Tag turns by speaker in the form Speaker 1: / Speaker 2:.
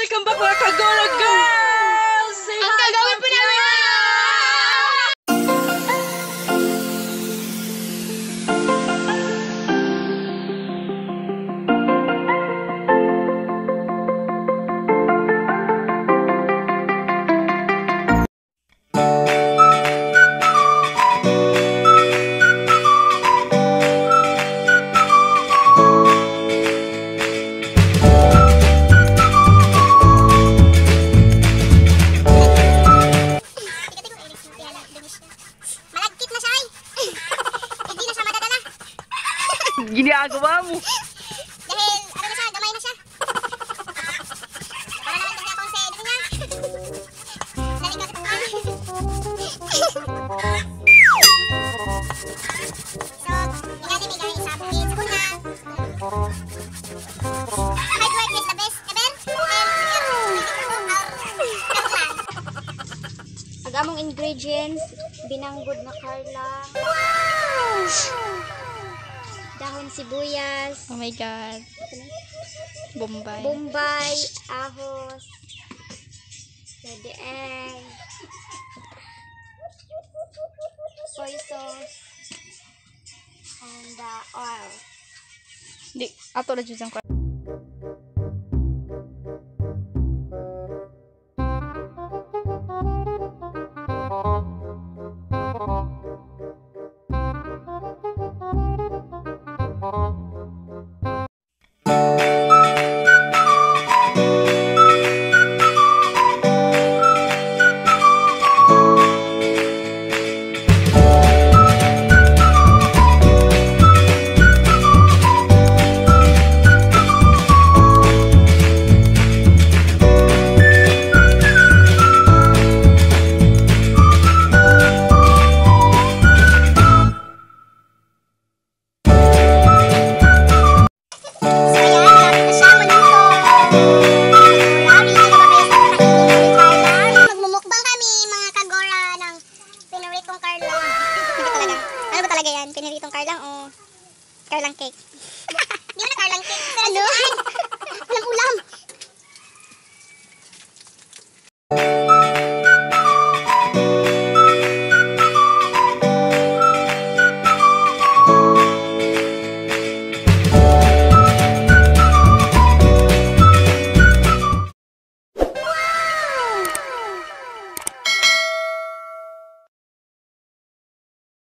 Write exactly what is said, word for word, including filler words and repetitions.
Speaker 1: Welcome back mga Kagora girls! Say
Speaker 2: Ang gagawin po namin!
Speaker 1: Ginagawa mo.
Speaker 2: Dahil, ano na siya, gamay na siya. Para naman tingnan kung sa edro niya. Dahil ka ito. So, ingani may gawin sa bukid sa kuna. Hard work is the best ever. Ang among ingredients, binanggod na Carla. Wow! Dahon sibuyas.
Speaker 3: Oh my god. Bombay.
Speaker 2: Bombay, ahos, red egg, soy sauce, and uh, oil.
Speaker 3: Di, ato na dyan ko. Piniritong Carlang o Carlang cake? Di mo na Carlang cake. Ano?